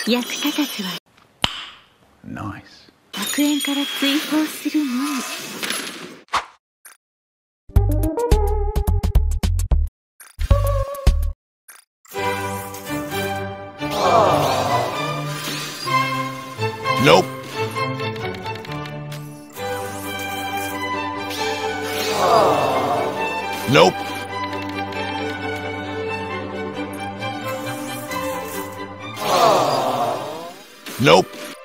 役立たずはナイス。 悪縁から追放するのみ。 Nope. Nope. Nope.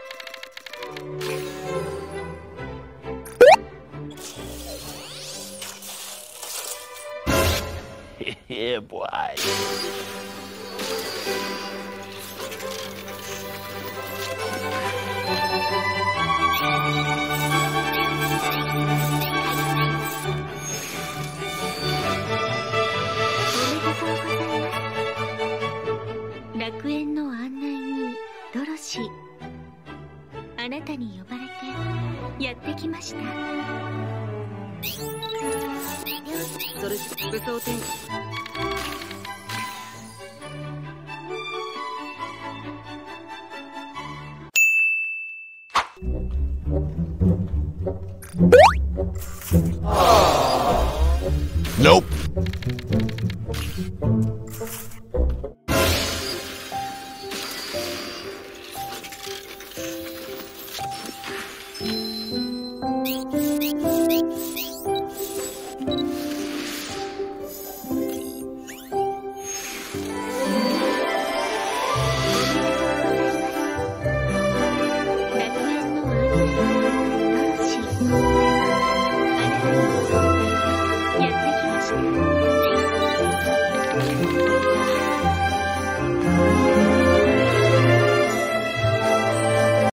Yeah, boy. 「楽園の案内人ドロシー、あなたに呼ばれてやってきました」。それ武装転換。